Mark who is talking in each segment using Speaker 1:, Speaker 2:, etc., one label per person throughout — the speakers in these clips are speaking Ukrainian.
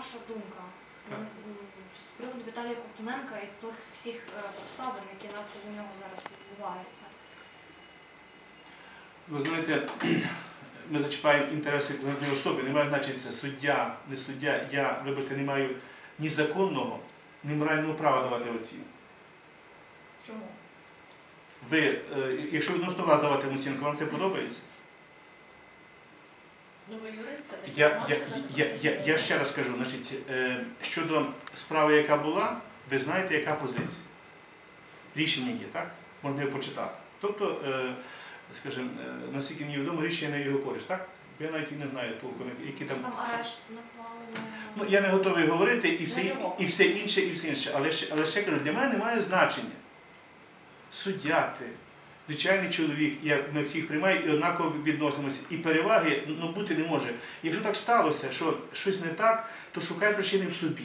Speaker 1: ваша думка з приводу Віталія Ковтуненка і тих всіх обставин, які навколо нього зараз відбуваються?
Speaker 2: Ви знаєте, ми зачіпаємо інтереси кожної особи, немає значення це суддя, не суддя. Я, вибачте, не маю ні законного, ні морального права давати оцінку.
Speaker 1: Чому?
Speaker 2: Ви, якщо відносно вас давати оцінку, вам це подобається?
Speaker 3: Ну, ви юрист, це
Speaker 2: Я ще раз кажу, значить, щодо справи, яка була, ви знаєте, яка позиція. Рішення є, так? Можна його почитати. Тобто, скажімо, наскільки мені відомо, рішення не в його користь, так? Я навіть і не знаю толком, які там...
Speaker 1: Там арешт наклали на...
Speaker 2: Ну, я не готовий говорити і все інше, але ще кажу, для мене немає значення. Суддя ти, звичайний чоловік, ми всіх приймаємо і однаково відносимося. І переваги бути не може. Якщо так сталося, що щось не так, то шукай причини в собі.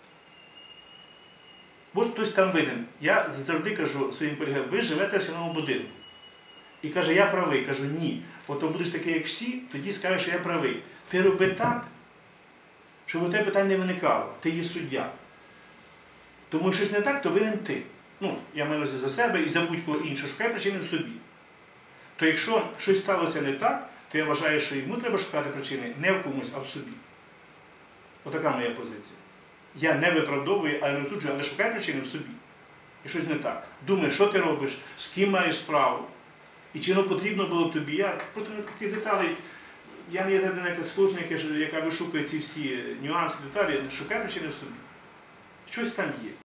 Speaker 2: От хтось там винен. Я завжди кажу своїм колегам, ви живете в сільському будинку. І каже, я правий. Кажу, ні. От то будеш такий, як всі, тоді скажеш, що я правий. Ти роби так, щоб у тебе питань не виникало. Ти є суддя. Тому щось не так, то винен ти. Ну, я маю за себе і за будь-кого іншого, шукай причини в собі. То якщо щось сталося не так, то я вважаю, що йому треба шукати причини не в комусь, а в собі. Отака моя позиція. Я не виправдовую, але не туджу, але шукай причини в собі. І щось не так. Думай, що ти робиш, з ким маєш справу. І чи воно потрібно було тобі. Я просто ті деталі, я не є та людина, яка вишукує ці всі нюанси, деталі, шукай причини в собі. Щось там є.